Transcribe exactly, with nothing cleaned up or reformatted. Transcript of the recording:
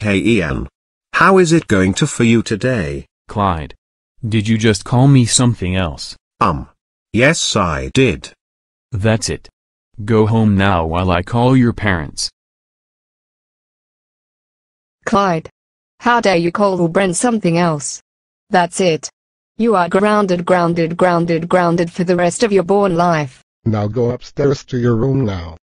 Hey Ian. How is it going to for you today? Clyde. Did you just call me something else? Um. Yes, I did. That's it. Go home now while I call your parents. Clyde. How dare you call Lebron something else? That's it. You are grounded, grounded, grounded, grounded for the rest of your born life. Now go upstairs to your room now.